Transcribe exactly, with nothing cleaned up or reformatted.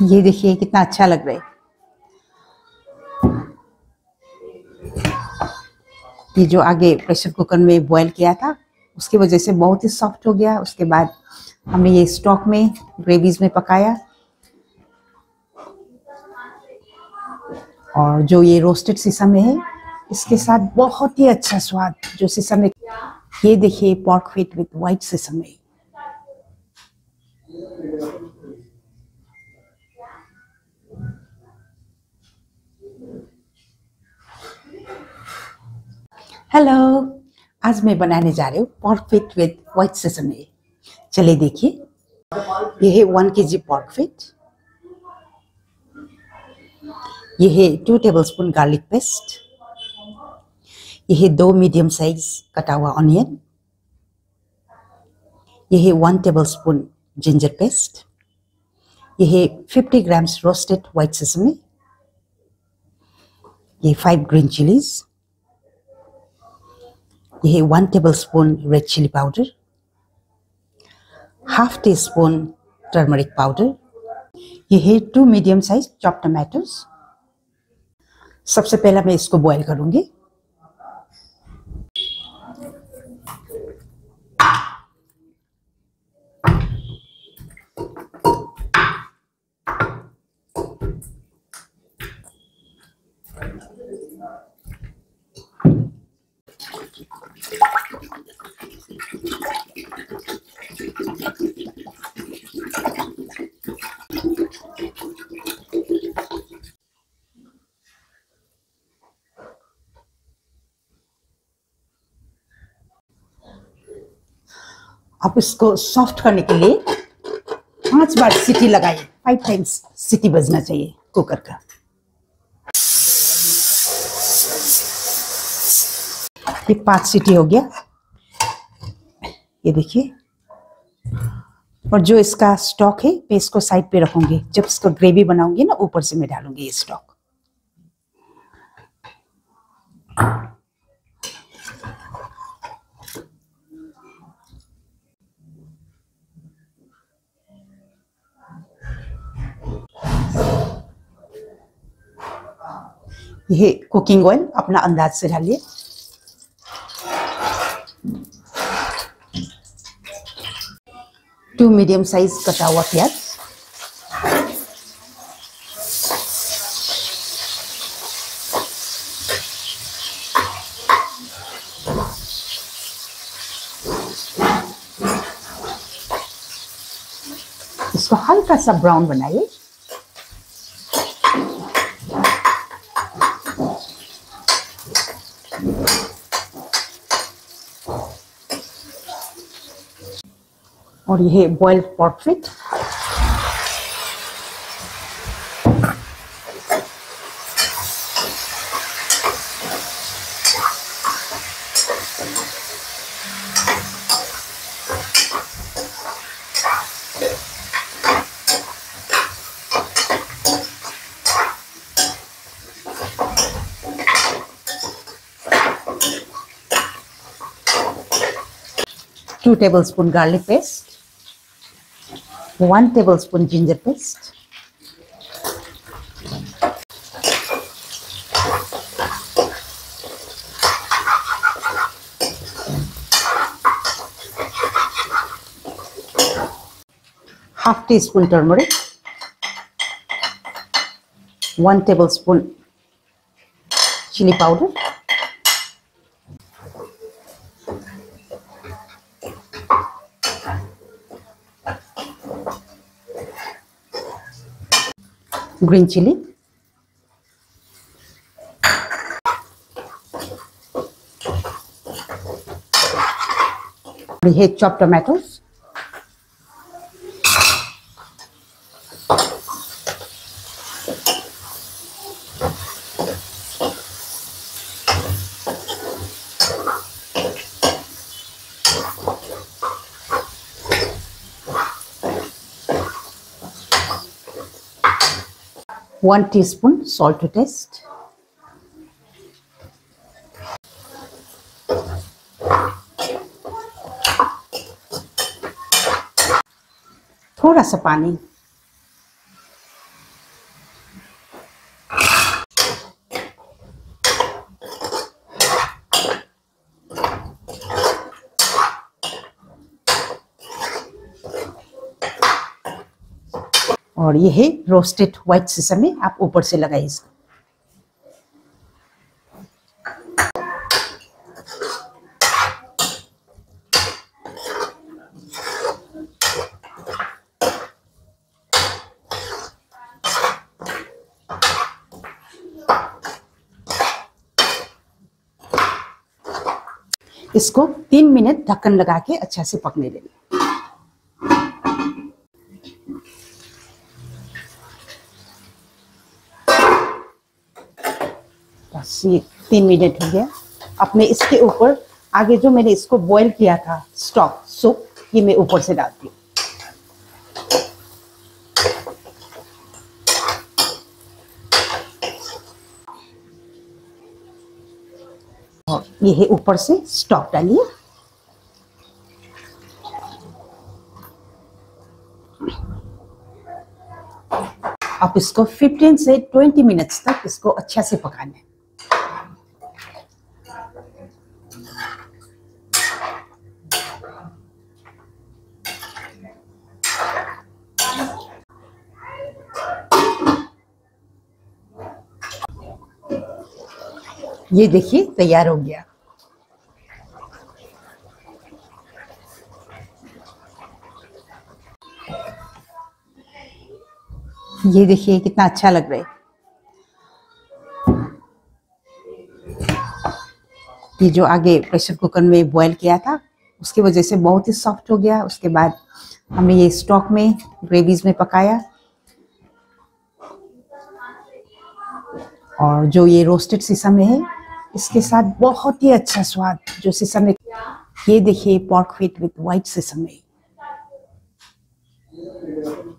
ये देखिए कितना अच्छा लग रहा है। ये जो आगे प्रेशर कुकर में बॉईल किया था उसकी वजह से बहुत ही सॉफ्ट हो गया। उसके बाद हमने ये स्टॉक में ग्रेवीज में पकाया, और जो ये रोस्टेड सीसम है इसके साथ बहुत ही अच्छा स्वाद जो सीसम है। ये देखिए pork feet with white sesame है। हेलो, आज मैं बनाने जा रही हूँ pork feet with white sesame. चलिए देखिए, ये है वन के जी पॉर्क फीट, ये है टू टेबलस्पून गार्लिक पेस्ट, ये है दो मीडियम साइज कटा हुआ ऑनियन, ये है वन टेबलस्पून जिंजर पेस्ट, ये है fifty grams roasted white sesame, ये फाइव ग्रीन चिलीज, ये है one tablespoon red chilli powder, half टी स्पून टर्मरिक पाउडर, ये है two medium size chop tomatoes. सबसे पहला मैं इसको बॉईल करूंगी। आप इसको सॉफ्ट करने के लिए पांच बार सीटी लगाइए, फाइव टाइम्स सीटी बजना चाहिए कुकर का। ये पांच सीटी हो गया, ये देखिए। और जो इसका स्टॉक है मैं इसको साइड पे रखूंगी, जब इसको ग्रेवी बनाऊंगी ना ऊपर से मैं डालूंगी ये स्टॉक। ये कुकिंग ऑयल अपना अंदाज से डालिए। टू मीडियम साइज कटा हुआ प्याज, इसको हल्का सा ब्राउन बनाइए। और ये boiled pork feet, two tablespoon garlic paste, one tablespoon ginger paste, half teaspoon turmeric, one tablespoon chili powder, green chili, और ये chopped tomatoes, one teaspoon salt to taste, थोड़ा सा पानी, और ये है रोस्टेड व्हाइट सेसमी, आप ऊपर से लगाइए इसको। इसको तीन मिनट ढक्कन लगा के अच्छा से पकने देना। बस ये तीन मिनट हो गया। अपने इसके ऊपर आगे जो मैंने इसको बॉईल किया था स्टॉक सूप, ये मैं ऊपर से डालती हूँ। और ये है ऊपर से स्टॉक डालिए। आप इसको पंद्रह से बीस मिनट्स तक इसको अच्छा से पकाना है। ये देखिए तैयार हो गया। ये देखिए कितना अच्छा लग रहा है। ये जो आगे प्रेशर कुकर में बॉईल किया था उसकी वजह से बहुत ही सॉफ्ट हो गया। उसके बाद हमने ये स्टॉक में ग्रेवीज में पकाया, और जो ये रोस्टेड सीसम है इसके साथ बहुत ही अच्छा स्वाद जो सीसम है। ये देखिए pork feet with white sesame है।